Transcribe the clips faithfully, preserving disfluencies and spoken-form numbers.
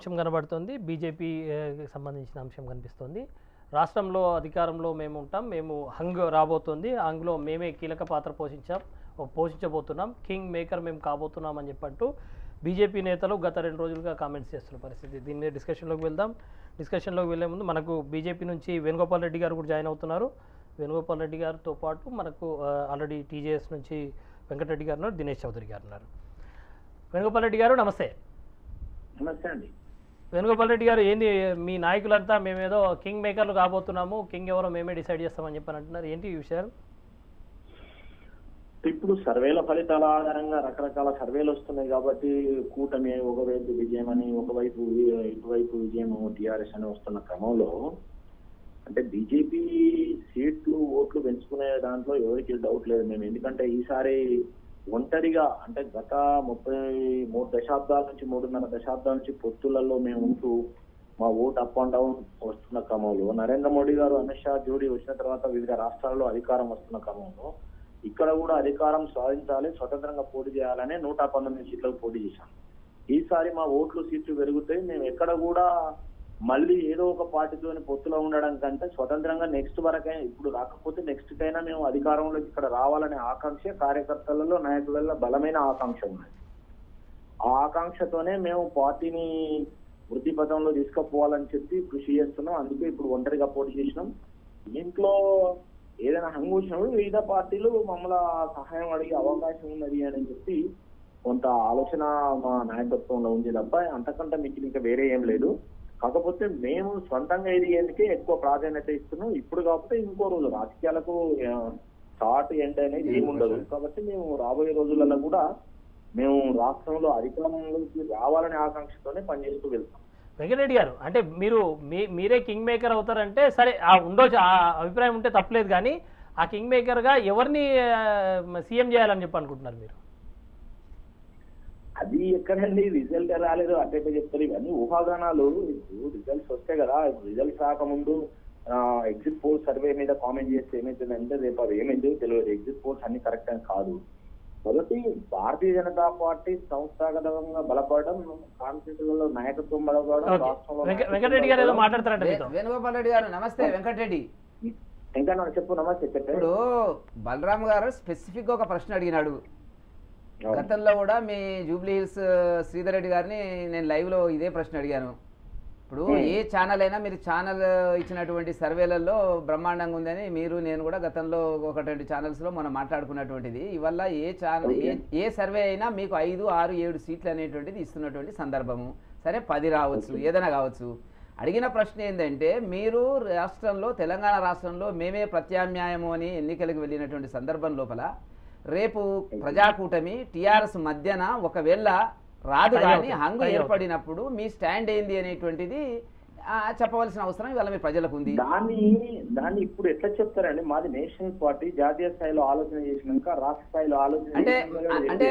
అంశం కనబడుతుంది, బీజేపీ సంబంధించిన అంశం కనిపిస్తుంది. రాష్ట్రంలో అధికారంలో మేము ఉంటాం, మేము హంగ్ రాబోతుంది, హంగ్లో మేమే కీలక పాత్ర పోషించాం పోషించబోతున్నాం కింగ్ మేకర్ మేము కాబోతున్నాం అని చెప్పంటూ బీజేపీ నేతలు గత రెండు రోజులుగా కామెంట్స్ చేస్తున్న పరిస్థితి. దీని మీద డిస్కషన్లోకి వెళ్దాం. డిస్కషన్లోకి వెళ్ళే ముందు మనకు బీజేపీ నుంచి వేణుగోపాల్ రెడ్డి గారు కూడా జాయిన్ అవుతున్నారు. వేణుగోపాల్ రెడ్డి గారితో పాటు మనకు ఆల్రెడీ టీజేఎస్ నుంచి వెంకటరెడ్డి గారు ఉన్నారు, దినేష్ చౌదరి గారు ఉన్నారు. వేణుగోపాల్ రెడ్డి గారు నమస్తే. నమస్తే అండి. వేణుగోపాల్ రెడ్డి గారు, ఏంది మీ నాయకులంతా మేమేదో కింగ్ మేకర్లు కాబోతున్నాము, కింగ్ ఎవరో మేమే డిసైడ్ చేస్తామని చెప్పని అంటున్నారు, ఏంటి ఈ విషయాలు? ఇప్పుడు సర్వేల ఫలితాల ఆధారంగా రకరకాల సర్వేలు వస్తున్నాయి కాబట్టి కూటమి ఒకవైపు విజయం అని, ఒకవైపు ఇటువైపు విజయం టీఆర్ఎస్ అని వస్తున్న క్రమంలో అంటే బీజేపీ సీట్లు ఓట్లు పెంచుకునే దాంట్లో ఎవరికి డౌట్ లేదు మేము. ఎందుకంటే ఈసారి ఒంటరిగా అంటే గత ముప్పై మూడు దశాబ్దాల నుంచి మూడున్నర దశాబ్దాల నుంచి పొత్తులలో మేము ఉంటూ మా ఓటు అప్ అండ్ డౌన్ వస్తున్న క్రమంలో నరేంద్ర మోడీ గారు అమిత్ షా జోడీ వచ్చిన తర్వాత వివిధ రాష్ట్రాల్లో అధికారం వస్తున్న క్రమంలో ఇక్కడ కూడా అధికారం సాధించాలి, స్వతంత్రంగా పోటీ చేయాలని నూట పంతొమ్మిది సీట్లకు పోటీ చేశాం. ఈసారి మా ఓట్లు సీట్లు పెరుగుతాయి. మేము ఎక్కడ కూడా మళ్ళీ ఏదో ఒక పార్టీతోని పొత్తులో ఉండడం కంటే స్వతంత్రంగా నెక్స్ట్ వరకే, ఇప్పుడు రాకపోతే నెక్స్ట్ కైనా మేము అధికారంలోకి ఇక్కడ రావాలనే ఆకాంక్ష కార్యకర్తలలో నాయకులలో బలమైన ఆకాంక్ష ఉన్నది. ఆ ఆకాంక్షతోనే మేము పార్టీని వృద్ధి పథంలో తీసుకుపోవాలని చెప్పి కృషి చేస్తున్నాం. అందుకే ఇప్పుడు ఒంటరిగా పోటీ చేసినాం. ఇంట్లో ఏదైనా హంగు వచ్చినప్పుడు వివిధ పార్టీలు మమ్మల్ని సహాయం అడిగే అవకాశం ఉన్నది అని చెప్పి కొంత ఆలోచన మా నాయకత్వంలో ఉంది తప్ప అంతకంటే మీకు ఇంకా వేరే ఏం లేదు. కాకపోతే మేము సొంతంగా ఎదిగేందుకే ఎక్కువ ప్రాధాన్యత ఇస్తున్నాం. ఇప్పుడు కాకపోతే ఇంకో రోజు రాజకీయాలకు స్టార్ట్ ఎండ్ అనేది ఏముండదు కాబట్టి మేము రాబోయే రోజులలో కూడా మేము రాష్ట్రంలో అధికారంలోకి రావాలనే ఆకాంక్షతోనే పనిచేస్తూ వెళ్తాం. వెంకటరెడ్డి గారు, అంటే మీరు మీ మీరే కింగ్ మేకర్ అవుతారంటే సరే, ఆ ఉండొచ్చు, ఆ అభిప్రాయం ఉంటే తప్పలేదు, కానీ ఆ కింగ్ మేకర్గా ఎవరిని సీఎం చేయాలని చెప్పి అనుకుంటున్నారు మీరు? అది ఎక్కడండి, రిజల్ట్ రాలేదు అట్టే చెప్తారు. ఇవన్నీ ఊహాగానాలు. ఇప్పుడు రిజల్ట్స్ వస్తాయి కదా, ఇప్పుడు రిజల్ట్స్ రాకముందు ఎగ్జిట్ పోల్ సర్వే మీద కామెంట్ చేస్తే ఏమైతుందంటే రేపు అది ఏమైందో తెలియదు. ఎగ్జిట్ పోల్స్ అన్ని కరెక్ట్ అని కాదు. మొదటి భారతీయ జనతా పార్టీ సంస్థాగతంగా బలపడడం, కాన్స్టిట్యూషన్లో నాయకత్వం బలపడడం, రాష్ట్రంలో వెంకటరెడ్డి గారు ఏదో మాట్లాడతారంటే. వేణుగోపాల్ రెడ్డి గారు నమస్తే. వెంకటరెడ్డి ఇంకా చెప్పు. నమస్తే. ఇప్పుడు బలరామ్ గారు స్పెసిఫిక్ గా ఒక ప్రశ్న అడిగినాడు. గతంలో కూడా మీ జూబ్లీ హిల్స్ శ్రీధర్ రెడ్డి గారిని నేను లైవ్ లో ఇదే ప్రశ్న అడిగాను. ఇప్పుడు ఏ ఛానల్ అయినా మీరు ఛానల్ ఇచ్చినటువంటి సర్వేలలో బ్రహ్మాండంగా ఉందని మీరు నేను కూడా గతంలో ఒక రెండు ఛానల్స్లో మనం మాట్లాడుకున్నటువంటిది. ఇవల్ల ఏ ఛానల్ ఏ ఏ సర్వే అయినా మీకు ఐదు ఆరు ఏడు సీట్లు అనేటువంటిది ఇస్తున్నటువంటి సందర్భము. సరే, పది రావచ్చు, ఏదైనా కావచ్చు. అడిగిన ప్రశ్న ఏంటంటే, మీరు రాష్ట్రంలో తెలంగాణ రాష్ట్రంలో మేమే ప్రత్యామ్నాయము అని ఎన్నికలకు వెళ్ళినటువంటి సందర్భం లోపల రేపు ప్రజాకూటమి టీఆర్ఎస్ మధ్యన ఒకవేళ రాదు కానీ హంగు ఏర్పడినప్పుడు మీ స్టాండ్ ఏంది అనేటువంటిది చెప్పవలసిన అవసరం ఇవాళ మీ ప్రజలకు ఉంది. దాన్ని దాన్ని ఇప్పుడు ఎట్లా చెప్తారండి? మాది నేషనల్ పార్టీ, జాతీయ స్థాయిలో ఆలోచన చేసినాక రాష్ట్ర స్థాయిలో ఆలోచన అంటే అంటే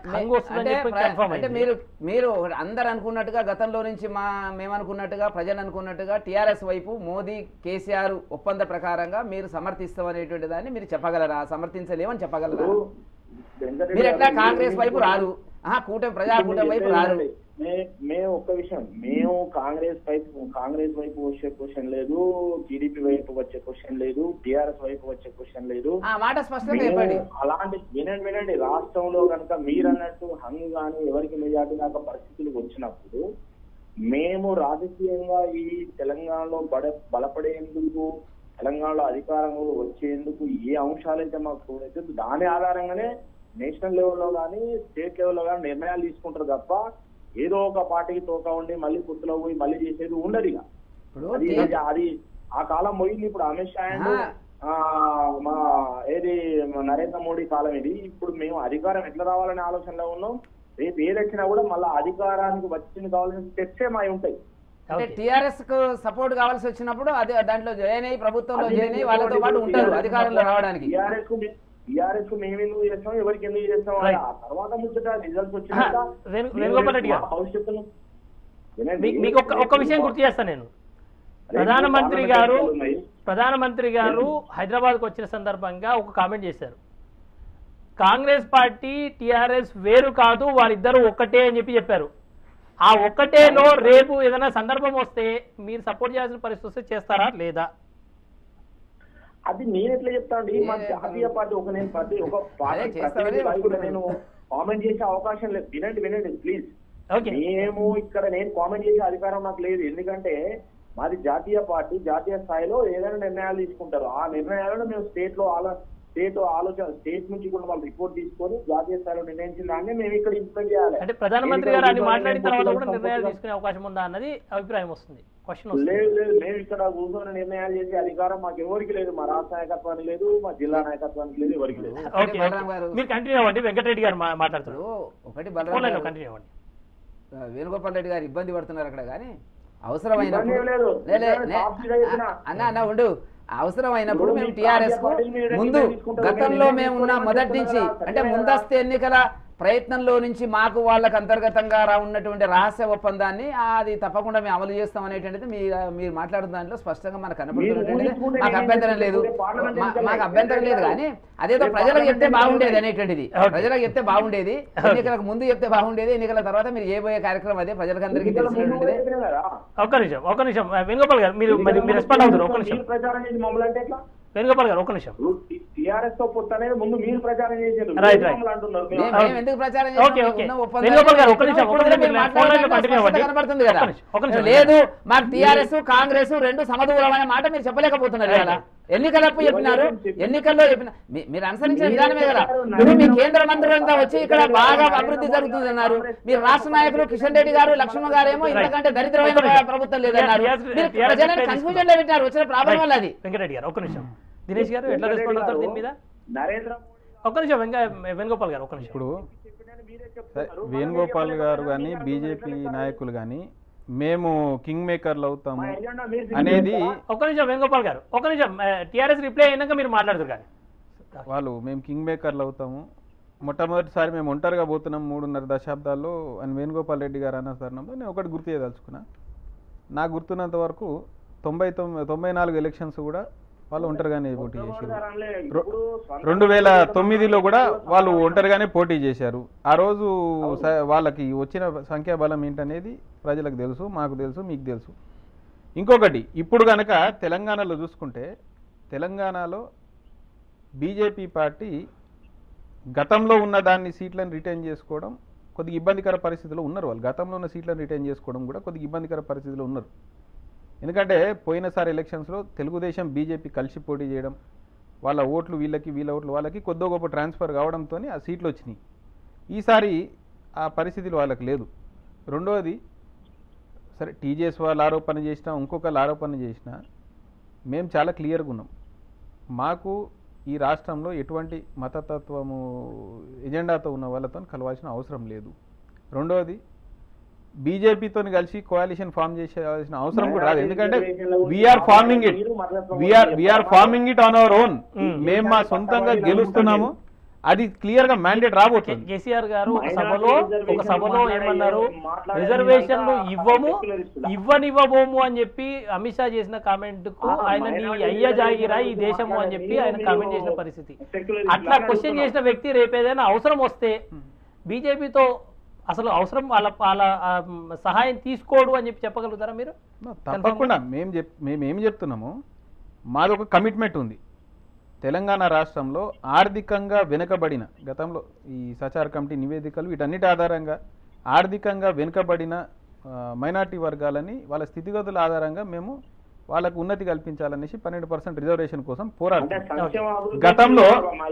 అంటే మీరు మీరు అందరు అనుకున్నట్టుగా గతంలో నుంచి మా మేము అనుకున్నట్టుగా ప్రజలు అనుకున్నట్టుగా టీఆర్ఎస్ వైపు మోదీ కేసీఆర్ ఒప్పంద ప్రకారంగా మీరు సమర్థిస్తామనేటువంటి దాన్ని మీరు చెప్పగలరా? సమర్థించలేమని చెప్పగలరా? మీరు ఎట్లా కాంగ్రెస్ వైపు రారు, కూటమి ప్రజా కూటమి వైపు రారు. మేము ఒక్క విషయం, మేము కాంగ్రెస్ వైపు కాంగ్రెస్ వైపు వచ్చే క్వశ్చన్ లేదు, టీడీపీ వైపు వచ్చే క్వశ్చన్ లేదు, టీఆర్ఎస్ వైపు వచ్చే క్వశ్చన్ లేదు. మాట స్పష్టంగా చెప్పండి. అలాంటి వినండి వినండి రాష్ట్రంలో కనుక మీరన్నట్టు హంగు కానీ ఎవరికి మెజార్టీ దాకా పరిస్థితులు వచ్చినప్పుడు మేము రాజకీయంగా ఈ తెలంగాణలో బడ బలపడేందుకు, తెలంగాణలో అధికారంలో వచ్చేందుకు ఏ అంశాలైతే మాకు తోడైతే దాని ఆధారంగానే నేషనల్ లెవెల్లో కానీ స్టేట్ లెవెల్లో కానీ నిర్ణయాలు తీసుకుంటారు తప్ప ఏదో ఒక పార్టీకి తోక ఉండి మళ్ళీ కుర్తులో పోయి మళ్ళీ చేసేది ఉండదు. ఇక అది ఆ కాలం పోయింది. ఇప్పుడు అమిత్ షా అండ్ మా ఏది నరేంద్ర మోడీ కాలం ఇది. ఇప్పుడు మేము అధికారం ఎట్లా రావాలనే ఆలోచనలో ఉన్నాం. రేపు ఏదొచ్చినా కూడా మళ్ళీ అధికారానికి వచ్చింది కావాల్సిన స్టెప్సే మావి ఉంటాయి. అంటే టీఆర్ఎస్ కు సపోర్ట్ కావాల్సి వచ్చినప్పుడు అదే దాంట్లో జాయిన్ అయ్యి ప్రభుత్వంలో జాయిన్ అయ్యి వాళ్ళతో పాటు ఉంటారు అధికారంలో రావడానికి. టీఆర్ఎస్ కు టీఆర్ఎస్ కు మేము ఎందుకు చేస్తాం, ఎవరికి ఎందుకు చేస్తాం, ఆ తర్వాత ముచ్చట రిజల్ట్స్ వచ్చినాక భవిష్యత్తును. మీకు ఒక్క విషయం గుర్తు చేస్తాను నేను. ప్రధానమంత్రి గారు ప్రధానమంత్రి గారు హైదరాబాద్కు వచ్చిన సందర్భంగా ఒక కామెంట్ చేశారు. కాంగ్రెస్ పార్టీ టీఆర్ఎస్ వేరు కాదు, వారిద్దరూ ఒక్కటే అని చెప్పి చెప్పారు. ఆ ఒక్కటేలో రేపు ఏదైనా సందర్భం వస్తే మీరు సపోర్ట్ చేయాల్సిన పరిస్థితి వస్తే చేస్తారా లేదా? అది నేను ఎట్లా చెప్తాండి, మా జాతీయ పార్టీ ఒక నేను పార్టీ ఒక పార్టీ నేను కామెంట్ చేసే అవకాశం లేదు. వినండి వినండి ప్లీజ్. మేము ఇక్కడ నేను కామెంట్ చేసే అధికారం నాకు లేదు. ఎందుకంటే మాది జాతీయ పార్టీ, జాతీయ స్థాయిలో ఏదైనా నిర్ణయాలు తీసుకుంటారు. ఆ నిర్ణయాలను మేము స్టేట్ లో ఆలో స్టేట్ ఆలోచన స్టేట్ నుంచి కూడా వాళ్ళు రిపోర్ట్ తీసుకొని జాతీయ స్థాయిలో నిర్ణయించిన దాన్ని మేము ఇక్కడ ఇంప్లిమెంట్ చేయాలి. అంటే ప్రధానమంత్రి గారు అని మాట్లాడిన తర్వాత కూడా నిర్ణయాలు తీసుకునే అవకాశం ఉందా అన్నది అభిప్రాయం వస్తుంది. క్వశ్చన్ లేదు లేదు మేము ఇక్కడ కూర్చొని నిర్ణయాలు చేసే అధికారం మాకు ఎవరికి లేదు. మా రాష్ట్ర నాయకత్వానికి లేదు, మా జిల్లా నాయకత్వానికి లేదు, ఎవరికి లేదు. మీరు కంటిన్యూ అవ్వండి. వెంకటరెడ్డి గారు మాట్లాడుతారు. ఒకటి కంటిన్యూ అవ్వండి. వేణుగోపాల్ రెడ్డి గారు ఇబ్బంది పడుతున్నారు అక్కడ, కానీ అవసరమైనప్పుడు అన్న అన్న ఉండు అవసరమైనప్పుడు మేము టీఆర్ఎస్ కు ముందు గతంలో మేము ఉన్న మొదటి నుంచి అంటే ముందస్తు ఎన్నికల ప్రయత్నంలో నుంచి మాకు వాళ్ళకి అంతర్గతంగా ఉన్నటువంటి రహస్య ఒప్పందాన్ని అది తప్పకుండా మేము అమలు చేస్తాం అనేటువంటిది మీరు మీరు మాట్లాడుతున్న దాంట్లో స్పష్టంగా మనకు కనబడుతున్నటువంటిది. మాకు అభ్యంతరం లేదు, మాకు అభ్యంతరం లేదు, కానీ అదేదో ప్రజలకు చెప్తే బాగుండేది అనేటువంటిది. ప్రజలకు చెప్తే బాగుండేది, ఎన్నికలకు ముందు చెప్తే బాగుండేది, ఎన్నికల తర్వాత మీరు చేయబోయే కార్యక్రమం అదే ప్రజలకు అందరికీ తెలిసినటువంటిది. ఒక్క నిమిషం ఒక్క నిమిషం వేణుగోపాల్ గారు మీరు మీరు రెస్పాండ్ అవుతారు. ఒక్క నిమిషం వేణుగోపాల్ గారు ఒక్క నిమిషం. టీఆర్ఎస్ తో పొత్తు అనేది ముందు మీరు ప్రచారం చేశారు. ఎందుకు ప్రచారం కనబడుతుంది కదా. లేదు మాకు టీఆర్ఎస్ కాంగ్రెస్ రెండు సమదూరమైన మాట మీరు చెప్పలేకపోతున్నారు కదా. ఎన్నికలప్పుడు చెప్పినారు, ఎన్నికల్లో చెప్పిన మీరు అనుసరించిన విధానమే కదా. మీరు మీ కేంద్ర మంత్రులంతా వచ్చి ఇక్కడ బాగా అభివృద్ధి జరుగుతుంది అన్నారు. మీరు రాష్ట్ర నాయకులు కిషన్ రెడ్డి గారు లక్ష్మణ్ గారు ఏమో ఇంతకంటే దరిద్రమైన ప్రభుత్వం లేదన్నారు. మీరు ప్రజలను కన్ఫ్యూజన్ లో పెట్టినారు. వచ్చిన ప్రాబ్లం వల్ల అది. వెంకటరెడ్డి గారు ఒక్క నిమిషం. దినేష్ గారు ఎట్లా రెస్పాండ్ అవుతారు దీని మీద? నరేంద్ర ఒక్క నిమిషం వేణుగోపాల్ గారు ఒక్క నిమిషం. ఇప్పుడు వేణుగోపాల్ గారు కానీ బీజేపీ నాయకులు కానీ మేము కింగ్ మేకర్లు అవుతాము అనేది ఒక్క నిమిషం వేణుగోపాల్ గారు ఒక్క నిమిషం. టీఆర్ఎస్ రిప్లై అయినాక మీరు మాట్లాడుతారు కానీ వాళ్ళు మేము కింగ్ మేకర్లు అవుతాము, మొట్టమొదటిసారి మేము ఒంటరిగా పోతున్నాం మూడున్నర దశాబ్దాల్లో అని వేణుగోపాల్ రెడ్డి గారు అన్న తరుణంలో నేను ఒకటి గుర్తు చేయదలుచుకున్నా. నాకు గుర్తున్నంత వరకు తొంభై తొమ్మిది తొంభై నాలుగు ఎలక్షన్స్ కూడా వాళ్ళు ఒంటరిగానే పోటీ చేశారు. రెండు వేల తొమ్మిదిలో కూడా వాళ్ళు ఒంటరిగానే పోటీ చేశారు. ఆ రోజు వాళ్ళకి వచ్చిన సంఖ్యాబలం ఏంటనేది ప్రజలకు తెలుసు, మాకు తెలుసు, మీకు తెలుసు. ఇంకొకటి ఇప్పుడు కనుక తెలంగాణలో చూసుకుంటే తెలంగాణలో బీజేపీ పార్టీ గతంలో ఉన్న దాన్ని సీట్లను రిటైన్ చేసుకోవడం కొద్దిగా ఇబ్బందికర పరిస్థితిలో ఉన్నారు. వాళ్ళు గతంలో ఉన్న సీట్లను రిటైన్ చేసుకోవడం కూడా కొద్దిగా ఇబ్బందికర పరిస్థితిలో ఉన్నారు. ఎందుకంటే పోయినసారి ఎలక్షన్స్లో తెలుగుదేశం బీజేపీ కలిసి పోటీ చేయడం, వాళ్ళ ఓట్లు వీళ్ళకి వీళ్ళ ఓట్లు వాళ్ళకి కొద్దో గొప్ప ట్రాన్స్ఫర్ కావడంతో ఆ సీట్లు వచ్చినాయి. ఈసారి ఆ పరిస్థితులు వాళ్ళకి లేదు. రెండవది సరే టీజేఎస్ వాళ్ళు ఆరోపణ చేసినా ఇంకొకళ్ళు ఆరోపణ చేసినా మేము చాలా క్లియర్గా ఉన్నాం. మాకు ఈ రాష్ట్రంలో ఎటువంటి మతతత్వము ఎజెండాతో ఉన్న వాళ్ళతో కలవాల్సిన అవసరం లేదు. రెండవది బీజేపీతో కలిసి కోalition ఫామ్ చేయాల్సిన అవసరం కూడా రాదు. ఎందుకంటే we're farming it we're we're farming it on our own. మేము మా సొంతంగా గెలుస్తున్నాము. అది క్లియర్ గా మ్యాండేట్ రాబోతుంది. కేసీఆర్ గారు ఒక సభలో ఒక సభలో ఏమన్నారు, రిజర్వేషన్లు ఇవ్వము ఇవ్వనివ్వబోము అని చెప్పి అమిత్ షా చేసిన కామెంట్ కు ఆయన నీ అయ్య జాగిరా ఈ దేశము అని చెప్పి ఆయన కామెంట్ చేసిన పరిస్థితి. అట్లా క్వశ్చన్ చేసిన వ్యక్తి రేపేదైనా అవసరం వస్తే బీజేపీతో అసలు అవసరం వాళ్ళ వాళ్ళ సహాయం తీసుకోడు అని చెప్పి చెప్పగలుగుతారా మీరు? తప్పకుండా మేము చెప్ మేము ఏం చెప్తున్నాము, మాది ఒక కమిట్మెంట్ ఉంది. తెలంగాణ రాష్ట్రంలో ఆర్థికంగా వెనుకబడిన గతంలో ఈ సచార్ కమిటీ నివేదికలు వీటన్నిటి ఆధారంగా ఆర్థికంగా వెనుకబడిన మైనార్టీ వర్గాలని వాళ్ళ స్థితిగతుల ఆధారంగా మేము వాళ్ళకు ఉన్నతి కల్పించాలనేసి పన్నెండు పర్సెంట్ రిజర్వేషన్ కోసం పోరాడుతున్నాం. గతంలో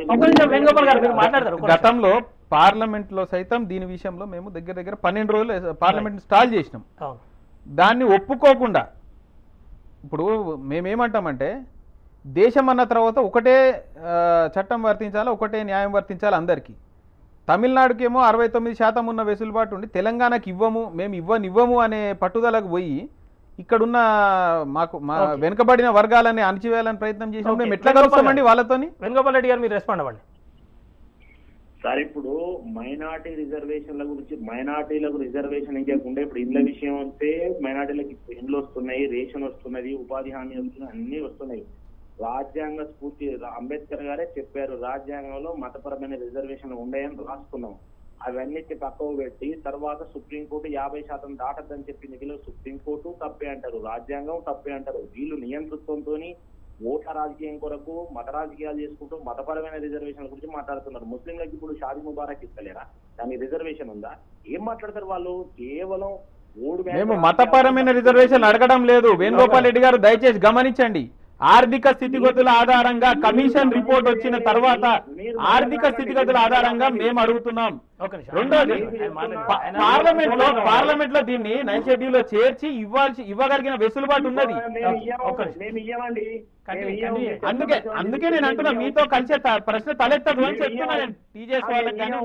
గతంలో పార్లమెంట్ లో సైతం దీని విషయంలో మేము దగ్గర దగ్గర పన్నెండు రోజులు పార్లమెంట్ స్టాల్ చేసినాం. దాన్ని ఒప్పుకోకుండా ఇప్పుడు మేమేమంటామంటే దేశం అన్న తర్వాత ఒకటే చట్టం వర్తించాలా, ఒకటే న్యాయం వర్తించాలి అందరికీ. తమిళనాడుకేమో అరవై తొమ్మిది శాతం ఉన్న వెసులుబాటు ఉండి తెలంగాణకి ఇవ్వము మేము ఇవ్వనివ్వము అనే పట్టుదలకు పోయి ఇక్కడున్న మాకు మా వెనుకబడిన వర్గాలని అణచివేయాలని ప్రయత్నం చేసినప్పుడు మేము ఎట్లా కలుస్తామండి వాళ్ళతోని? వేణుగోపాల్ రెడ్డి గారు మీరు రెస్పాండ్ అవ్వండి సార్. ఇప్పుడు మైనార్టీ రిజర్వేషన్ల గురించి మైనార్టీలకు రిజర్వేషన్ ఇంకేకుండా ఇప్పుడు ఇండ్ల విషయం వస్తే మైనార్టీలకు ఇండ్లు వస్తున్నాయి, రేషన్ వస్తున్నది, ఉపాధి హామీ వస్తున్నాయి, అన్ని వస్తున్నాయి. రాజ్యాంగ స్ఫూర్తి అంబేద్కర్ గారే చెప్పారు రాజ్యాంగంలో మతపరమైన రిజర్వేషన్ ఉన్నాయని రాసుకున్నాం. అవన్నిటి పక్కకు పెట్టి తర్వాత సుప్రీంకోర్టు యాభై శాతం దాటద్దని చెప్పింది. వీళ్ళు సుప్రీంకోర్టు తప్పే అంటారు, రాజ్యాంగం తప్పే అంటారు. వీళ్ళు నియంతృత్వంతో ఓట్ల రాజకీయం కొరకు మత రాజకీయాలు చేసుకుంటూ మతపరమైన రిజర్వేషన్ల గురించి మాట్లాడుతున్నారు. ముస్లింలకు ఇప్పుడు షాదీ ముబారక్ ఇస్తలేరా? దానికి రిజర్వేషన్ ఉందా? ఏం మాట్లాడతారు వాళ్ళు? కేవలం మూడు మేము మతపరమైన రిజర్వేషన్ అడగడం లేదు. వేణుగోపాల్ రెడ్డి గారు దయచేసి గమనించండి. ఆర్థిక స్థితిగతుల ఆధారంగా కమిషన్ రిపోర్ట్ వచ్చిన తర్వాత ఆర్థిక స్థితిగతుల ఆధారంగా మేము అడుగుతున్నాం. రెండోది, పార్లమెంట్ లో పార్లమెంట్ లో దీన్ని నైన్ షెడ్యూల్ లో చేర్చి ఇవ్వాల్సి ఇవ్వగలిగిన వెసులుబాటు ఉన్నది. అందుకే అందుకే నేను అంటున్నా మీతో కలిసే ప్రశ్న తలెత్తదు అని చెప్తున్నా నేను. టీజేఎస్ వాళ్ళకి కానీ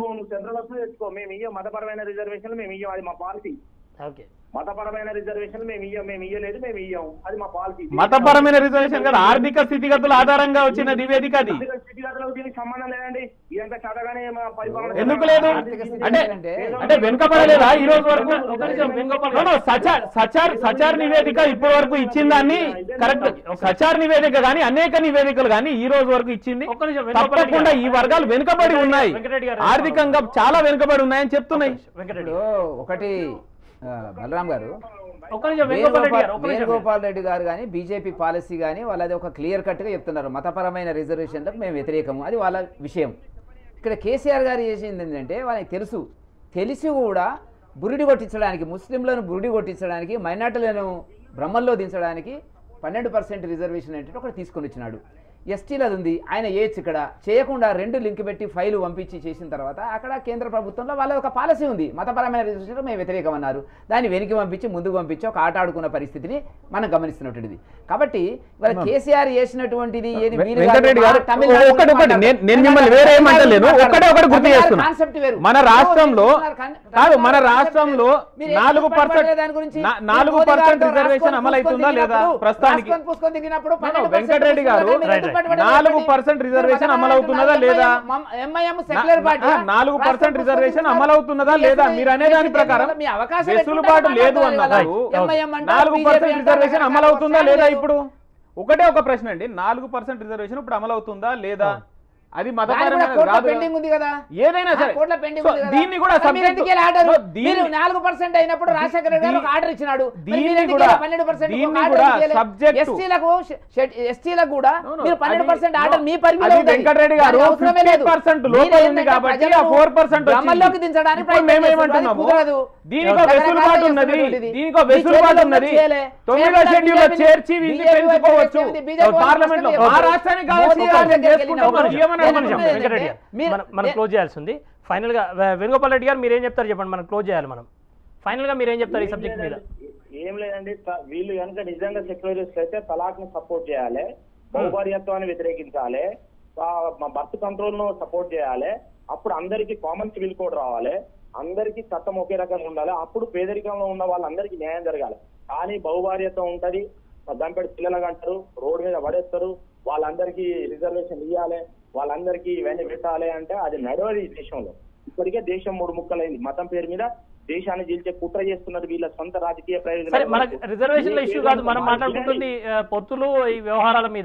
మతపరమైన రిజర్వేషన్ మేము ఇయ్యం, అది మా పాలసీ. మతపరమైన రిజర్వేషన్ మేము ఇయ్యం, మేము ఇయ్యలేదు, మేము ఇయ్యం, అది మా పాలసీ. మతపరమైన రిజర్వేషన్ కదా, ఆర్థిక స్థితిగతుల ఆధారంగా వచ్చిన నివేదిక అది. స్థితిగతులకు దీనికి సంబంధం లేదండి. ఇదంతా చదవగానే పరిపాలన ఎందుకు లేదు? అంటే అంటే వెనుకబడలేదా ఈ రోజు వరకు? సచార్ సచార్ సచార్ నివేదిక ఇప్పటి వరకు ఇచ్చిందాన్ని కరెక్ట్. సచార్ నివేదిక కానీ అనేక నివేదికలు కానీ ఈ రోజు వరకు ఇచ్చింది. తప్పకుండా ఈ వర్గాలు వెనుకబడి ఉన్నాయి, ఆర్థికంగా చాలా వెనుకబడి ఉన్నాయని చెప్తున్నాయి. ఒకటి బలరాం గారు, వేణుగోపాల్ రెడ్డి గారు కానీ బీజేపీ పాలసీ కానీ వాళ్ళది ఒక క్లియర్ కట్గా చెప్తున్నారు, మతపరమైన రిజర్వేషన్లకు మేము వ్యతిరేకము, అది వాళ్ళ విషయం. ఇక్కడ కేసీఆర్ గారు చేసింది ఏంటంటే వాళ్ళకి తెలుసు, తెలిసి కూడా బురిడి కొట్టించడానికి, ముస్లింలను బురిడి కొట్టించడానికి, మైనార్టీలను బ్రహ్మల్లో దించడానికి పన్నెండు పర్సెంట్ రిజర్వేషన్ అంటే ఒకటి తీసుకొని వచ్చినాడు. ఎస్టీలది ఉంది, ఆయన ఏజ్ ఇక్కడ చేయకుండా రెండు లింక్ పెట్టి ఫైలు పంపించి చేసిన తర్వాత అక్కడ కేంద్ర ప్రభుత్వంలో వాళ్ళ ఒక పాలసీ ఉంది, మతపరమైన రిజర్వేషన్ మేము వ్యతిరేకం అన్నారు. దాన్ని వెనక్కి పంపించి ముందుకు పంపించి ఒక ఆట ఆడుకున్న పరిస్థితిని మనం గమనిస్తున్నటువంటిది. కాబట్టి ఇవాళ కేసీఆర్ చేసినటువంటిది ఏది మన రాష్ట్రంలో కాదు, మన రాష్ట్రంలో నాలుగు పర్సెంట్ నాలుగు పర్సెంట్ రిజర్వేషన్ అమలవుతుందా లేదా? ప్రస్తుతానికి వెంకటరెడ్డి గారు నాలుగు పర్సెంట్ రిజర్వేషన్ అమలవుతున్నదా లేదా? నాలుగు పర్సెంట్ రిజర్వేషన్ అమలవుతున్నదా లేదా? మీరు అనే దాని ప్రకారం వెసులుబాటు లేదు అన్నారు. నాలుగు పర్సెంట్ రిజర్వేషన్ అమలవుతుందా లేదా? ఇప్పుడు ఒకటే ఒక ప్రశ్న అండి, నాలుగు పర్సెంట్ రిజర్వేషన్ ఇప్పుడు అమలవుతుందా లేదా? అది ఏదైనా సరే దీన్ని కూడా నాలుగు పర్సెంట్ అయినప్పుడు రాజశేఖర రెడ్డి గారు ఆర్డర్ ఇచ్చినాడు. పన్నెండు పర్సెంట్ ఎస్టీలకు కూడా మీరు పన్నెండు పర్సెంట్ ఆర్డర్ మీ పరిమితి వెంకటరెడ్డి గారు పర్సెంట్ లోపల ఉంది కాబట్టి ఆ ఫోర్ పర్సెంట్ అమల్లోకి దించడానికి మేమేమంటున్నాము, దీనికో వెసులుబాటు ఉన్నది, దీనికో వెసులుబాటు ఉన్నది. తొమ్మిదో షెడ్యూల్ లో చేర్చి వీళ్ళు పెంచుకోవచ్చు. పార్లమెంట్ లో ఆ రాష్ట్రానికి కావాల్సిన మనం క్లోజ్ చేయాల్సి ఉంది. ఫైనల్ గా వేణుగోపాల్ రెడ్డి గారు మీరేం చెప్తారు చెప్పండి, మనం క్లోజ్ చేయాలి. మనం ఫైనల్ గా మీరేం చెప్తారు ఈ సబ్జెక్ట్ మీద? ఏం లేదండి, వీళ్ళు కనుక నిజంగా సెక్యులరిస్ట్ అయితే తలాక్ ని సపోర్ట్ చేయాలి, బహుభార్యత్వాన్ని వ్యతిరేకించాలి, బర్త్ కంట్రోల్ ను సపోర్ట్ చేయాలి. అప్పుడు అందరికీ కామన్ సివిల్ కోడ్ రావాలి, అందరికీ చట్టం ఒకే రకంగా ఉండాలి. అప్పుడు పేదరికంలో ఉన్న వాళ్ళందరికీ న్యాయం జరగాలి. కానీ బహుభార్యత్వం ఉంటది, దానిపై పిల్లలు అంటారు, రోడ్డు మీద పడేస్తారు, వాళ్ళందరికీ రిజర్వేషన్ ఇవ్వాలి, వాళ్ళందరికీ ఇవన్నీ పెట్టాలి అంటే అది నడవదు ఈ దేశంలో. ఇప్పటికే దేశం మూడు ముక్కలైంది. మతం పేరు మీద దేశాన్ని జీల్చే కుట్ర చేస్తున్నది వీళ్ళ సొంత రాజకీయ ప్రయోజనాలు. మనకు రిజర్వేషన్ల ఇష్యూ కాదు, మనం మాట్లాడుకుంటుంది పొత్తులు ఈ వ్యవహారాల మీద.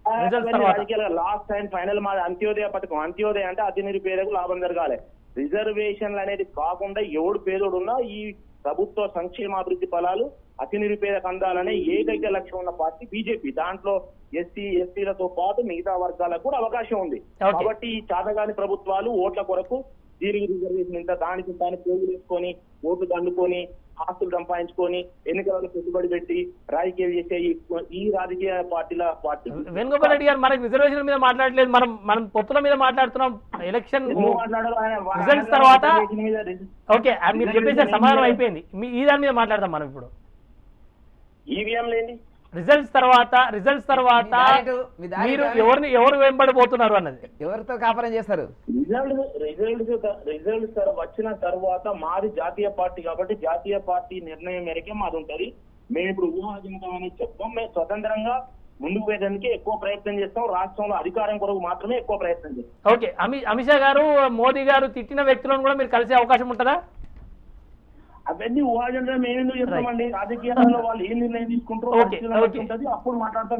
లాస్ట్ అండ్ ఫైనల్ మా అంత్యోదయ పథకం. అంత్యోదయ అంటే అతి నిరుపేదకు లాభం జరగాలి. రిజర్వేషన్లు అనేది కాకుండా ఎవడు పేదోడు ఉన్నా ఈ ప్రభుత్వ సంక్షేమాభివృద్ధి ఫలాలు అతి నిరుపేదకు అందాలనే ఏకైక లక్ష్యం ఉన్న పార్టీ బీజేపీ. దాంట్లో ఎస్సీ ఎస్టీలతో పాటు మిగతా వర్గాలకు కూడా అవకాశం ఉంది. కాబట్టి ఈ చాతగాని ప్రభుత్వాలు ఓట్ల కొరకు దీనికి రిజర్వేషన్ ఇంత దానికి దాని పేర్లు వేసుకొని ఓట్లు దండుకొని ఆస్తులు సంపాదించుకొని ఎన్నికలలో పెట్టుబడి పెట్టి రాజకీయాలు చేసే ఈ రాజకీయ పార్టీల పార్టీ. వేణుగోపాల్ రెడ్డి గారు మనకి రిజర్వేషన్ మీద మాట్లాడలేదు, మనం మనం పొత్తుల మీద మాట్లాడుతున్నాం. ఎలక్షన్ రిజల్ట్స్ తర్వాత ఓకే మీరు చెప్పేసారు, సమాధానం అయిపోయింది. ఈ దాని మీద మాట్లాడతాం మనం ఇప్పుడు. ఈవీఎం లేని రిజల్ట్స్ తర్వాత రిజల్ట్స్ తర్వాత మీరు ఎవరిని ఎవరు వెంబడిపోతున్నారు అన్నది, ఎవరితో కాపురం చేస్తారు? రిజల్ట్ రిజల్ట్స్ రిజల్ట్స్ వచ్చిన తర్వాత మాది జాతీయ పార్టీ కాబట్టి జాతీయ పార్టీ నిర్ణయం మేరకే మాది ఉంటది. మేము ఇప్పుడు ఊహాజనితం అనేది చెప్తాం. మేము స్వతంత్రంగా ముందుకు పోయేదానికి ఎక్కువ ప్రయత్నం చేస్తాం. రాష్ట్రంలో అధికారం కొరకు మాత్రమే ఎక్కువ ప్రయత్నం చేస్తాం. ఓకే, అమిత్ అమిత్ షా గారు మోదీ గారు తిట్టిన వ్యక్తులను కూడా మీరు కలిసే అవకాశం ఉంటుందా? అవన్నీ ఊహాజంగా మేమెందుకు చెప్తామండి. రాజకీయాల్లో వాళ్ళు ఏం నిర్ణయం తీసుకుంటారో అప్పుడు మాట్లాడతాం.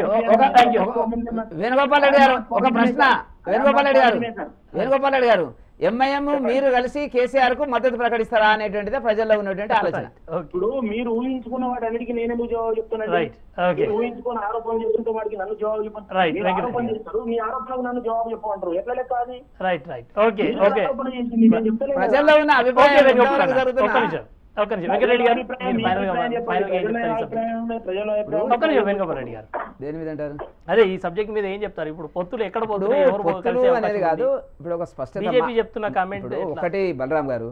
వేణుగోపాల్ రెడ్డి గారు ఒక ప్రశ్న, వేణుగోపాల్ రెడ్డి గారు వేణుగోపాల్ రెడ్డి గారు ఎంఐఎం మీరు కలిసి కేసీఆర్ కు మద్దతు ప్రకటిస్తారా అనేటువంటిదే ప్రజల్లో ఉన్నటువంటి ఆలోచన. ఇప్పుడు మీరు ఊహించుకున్న వాటి అన్నిటికీ నేనేమో జవాబు చెప్తున్నాను. ఊహించుకున్న ఆరోపణలు చేస్తుంటే వాడికి నన్ను జవాబు చెప్పండి. ఆరోపణ చేస్తారు, మీ ఆరోపణకు నన్ను జవాబు చెప్పమంటారు. ఎట్లా లెక్క అది? ప్రజల్లో ఉన్న అభిప్రాయం వెంకటరెడ్డి గారు దేని మీద అంటారు? అదే ఈ సబ్జెక్ట్ మీద ఏం చెప్తారు? ఇప్పుడు పొత్తులు ఎక్కడ పొత్తులు అనేది కాదు, ఇప్పుడు ఒక స్పష్టత బీజేపీ చెప్తున్న కామెంట్ ఒకటి. బలరాం గారు,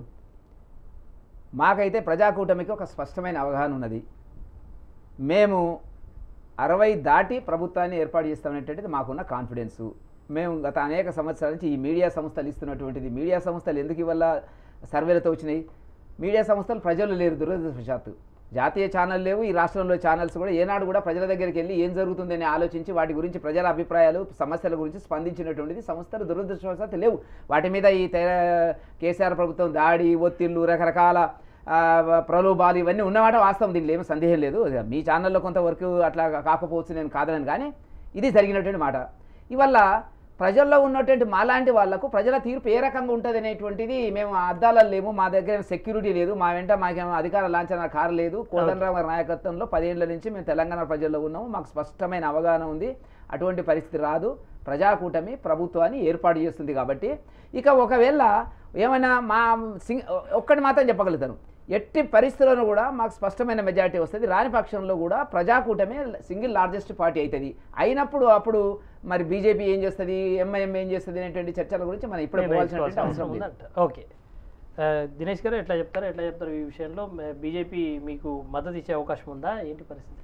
మాకైతే ప్రజాకూటమికి ఒక స్పష్టమైన అవగాహన ఉన్నది. మేము అరవై దాటి ప్రభుత్వాన్ని ఏర్పాటు చేస్తామనేటువంటిది మాకున్న కాన్ఫిడెన్సు. మేము గత అనేక సంవత్సరాల నుంచి ఈ మీడియా సంస్థలు ఇస్తున్నటువంటిది, మీడియా సంస్థలు ఎందుకు ఇవల్ల సర్వేలతో వచ్చినాయి? మీడియా సంస్థలు ప్రజలు లేరు, దురదృష్టవశాత్తు. జాతీయ ఛానల్ లేవు, ఈ రాష్ట్రంలో ఛానల్స్ కూడా ఏనాడు కూడా ప్రజల దగ్గరికి వెళ్ళి ఏం జరుగుతుందని ఆలోచించి వాటి గురించి ప్రజల అభిప్రాయాలు సమస్యల గురించి స్పందించినటువంటిది సంస్థలు దురదృష్టవశాత్తు లేవు. వాటి మీద ఈ కేసీఆర్ ప్రభుత్వం దాడి, ఒత్తిళ్లు, రకరకాల ప్రలోభాలు ఇవన్నీ ఉన్నమాట వాస్తవం, దీనిలో ఏమీ సందేహం లేదు. మీ ఛానల్లో కొంతవరకు అట్లా కాకపోవచ్చు, నేను కాదనని, కానీ ఇది జరిగినటువంటి మాట. ఇవల్ల ప్రజల్లో ఉన్నటువంటి మాలాంటి వాళ్లకు ప్రజల తీర్పు ఏ రకంగా ఉంటుంది అనేటువంటిది మేము అద్దాలలో లేము, మా దగ్గర సెక్యూరిటీ లేదు, మా వెంట మాకేమో అధికార లాంఛన కారు లేదు. కోదండరాం గారి నాయకత్వంలో పదేళ్ల నుంచి మేము తెలంగాణ ప్రజల్లో ఉన్నాము, మాకు స్పష్టమైన అవగాహన ఉంది. అటువంటి పరిస్థితి రాదు. ప్రజాకూటమి ప్రభుత్వాన్ని ఏర్పాటు చేస్తుంది. కాబట్టి ఇక ఒకవేళ ఏమైనా మా సింగ్ ఒక్కటి మాత్రం చెప్పగలుగుతాను, ఎట్టి పరిస్థితులను కూడా మాకు స్పష్టమైన మెజారిటీ వస్తుంది. రాని పక్షంలో కూడా ప్రజాకూటమే సింగిల్ లార్జెస్ట్ పార్టీ అవుతుంది. అయినప్పుడు అప్పుడు మరి బీజేపీ ఏం చేస్తుంది, ఎంఐఎం ఏం చేస్తుంది అనేటువంటి చర్చల గురించి మనం ఇప్పుడు పోవాల్సినటువంటి అవసరం ఉంది. ఓకే, దినేష్ గారు ఎట్లా చెప్తారు ఎట్లా చెప్తారు ఈ విషయంలో? బీజేపీ మీకు మద్దతు ఇచ్చే అవకాశం ఉందా? ఏంటి పరిస్థితి?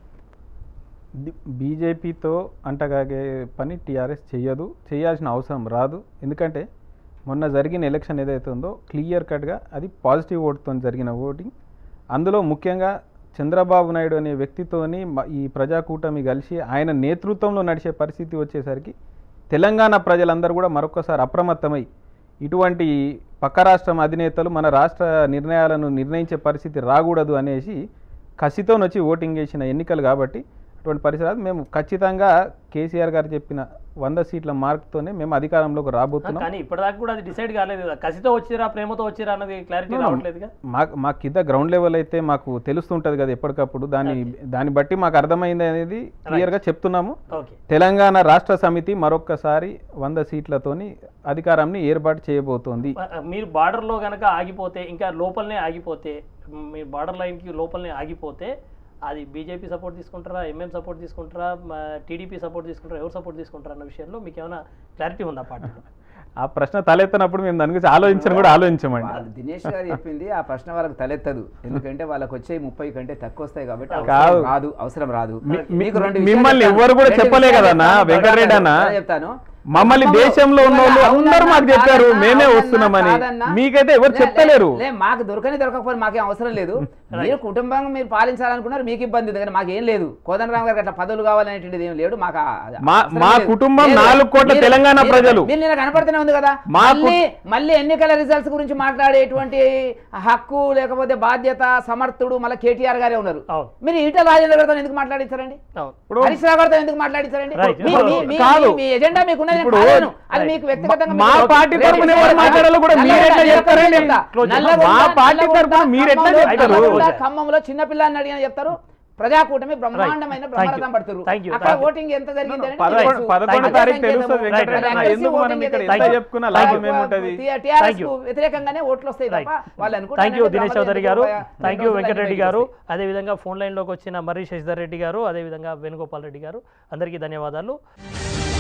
బీజేపీతో అంటగాగే పని టీఆర్ఎస్ చెయ్యదు, చేయాల్సిన అవసరం రాదు. ఎందుకంటే మొన్న జరిగిన ఎలక్షన్ ఏదైతే ఉందో క్లియర్ కట్గా అది పాజిటివ్ ఓటుతో జరిగిన ఓటింగ్. అందులో ముఖ్యంగా చంద్రబాబు నాయుడు అనే వ్యక్తితోని ఈ ప్రజాకూటమి కలిసి ఆయన నేతృత్వంలో నడిచే పరిస్థితి వచ్చేసరికి తెలంగాణ ప్రజలందరూ కూడా మరొకసారి అప్రమత్తమై ఇటువంటి పక్క రాష్ట్రం అధినేతలు మన రాష్ట్ర నిర్ణయాలను నిర్ణయించే పరిస్థితి రాకూడదు అనేసి కసితో వచ్చి ఓటింగ్ చేసిన ఎన్నికలు. కాబట్టి అటువంటి పరిస్థితులు మేము ఖచ్చితంగా కేసీఆర్ గారు చెప్పిన వంద సీట్ల మార్క్తోనే మేము అధికారంలోకి రాబోతున్నాం. కానీ ఇప్పటిదాకా కూడా అది డిసైడ్ కాలేదు కదా, కసితో వచ్చిరా ప్రేమతో వచ్చిరా అన్నది క్లారిటీ రావట్లేదుగా. మాకు మా కింద గ్రౌండ్ లెవెల్ అయితే మాకు తెలుస్తుంటుంది కదా ఎప్పటికప్పుడు, దాన్ని దాన్ని బట్టి మాకు అర్థమైంది అనేది క్లియర్గా చెప్తున్నాము. తెలంగాణ రాష్ట్ర సమితి మరొక్కసారి వంద సీట్లతోని అధికారాన్ని ఏర్పాటు చేయబోతోంది. మీరు బార్డర్లో కనుక ఆగిపోతే, ఇంకా లోపలనే ఆగిపోతే, మీరు బార్డర్ లైన్కి లోపలనే ఆగిపోతే అది బీజేపీ సపోర్ట్ తీసుకుంటారా, ఎంఎం సపోర్ట్ తీసుకుంటారా, టీడీపీ సపోర్ట్ తీసుకుంటారా, ఎవరు సపోర్ట్ తీసుకుంటారా అన్న విషయంలో మీకు ఏమైనా క్లారిటీ ఉందా పార్టీలో? ఆ ప్రశ్న తలెత్తనప్పుడు మేము దాని గురించి ఆలోచించడం కూడా ఆలోచించమండి. దినేష్ గారు చెప్పింది ఆ ప్రశ్న వాళ్ళకి తలెత్తదు, ఎందుకంటే వాళ్ళకి వచ్చే ముప్పై కంటే తక్కువ వస్తాయి కాబట్టి రాదు, అవసరం రాదు. మిమ్మల్ని ఎవరు కూడా చెప్పలే కదన్నా వెంకటరెడ్డి అన్న, చెప్తాను మమ్మల్ని దేశంలో ఉన్న వాళ్ళు అందరూ మాకు చెప్పారు మేమే వస్తున్నామని, మీకైతే ఎవరు చెప్తలేరు. మాకు దొరకని దొరకకపోతే మాకేం అవసరం లేదు. మీరు కుటుంబంగా మీరు పాలించాలనుకున్నారు, మీకు ఇబ్బంది ఉంది, కానీ మాకేం లేదు. కోదండరాం గారికి అట్లా పదవులు కావాలనేటువంటిది ఏం లేదు. మాకు మా కుటుంబం నాలుగు కోట్ల తెలంగాణ ప్రజలు. మీరు నేను కనపడుతూనే ఉంది కదా, మళ్ళీ మళ్ళీ ఎన్నికల రిజల్ట్స్ గురించి మాట్లాడేటువంటి హక్కు లేకపోతే బాధ్యత సమర్థుడు మళ్ళీ కేటీఆర్ గారే ఉన్నారు. మీరు ఈటల రాజేంద్ర గారితో ఎందుకు మాట్లాడించారండి, హరీష్ రావు గారితో ఎందుకు మాట్లాడించారండి? మీ ఎజెండా మీకు మా పార్టీ తరఫున ఎవరు మాట్లాడాలో కూడా మీరెట్లా చెప్తారండి? మా పార్టీ తరఫున మీరెట్లా చెప్తారు? ఖమ్మంలో చిన్నపిల్లని అడిగిన చెప్తారు, ప్రజాకూటమి బ్రహ్మాండమైన బ్రహ్మరథం పడుతున్నారు. అక్కడ ఓటింగ్ ఎంత జరిగింది పదకొండు తారీఖు తెలుస్తుంది. ఎందుకు మనం ఇక్కడ ఎంత చెప్పుకున్నా లాభం ఏముంటది? వ్యతిరేకంగానే ఓట్లు వస్తాయి తప్ప వాళ్ళు అనుకుంటారు. థ్యాంక్ యూ దినేష్ చౌదరి గారు, థ్యాంక్ యూ వెంకటరెడ్డి గారు, అదేవిధంగా ఫోన్ లైన్లోకి వచ్చిన మర్రి శశిధర్ రెడ్డి గారు, అదేవిధంగా వేణుగోపాల్ రెడ్డి గారు, అందరికీ ధన్యవాదాలు.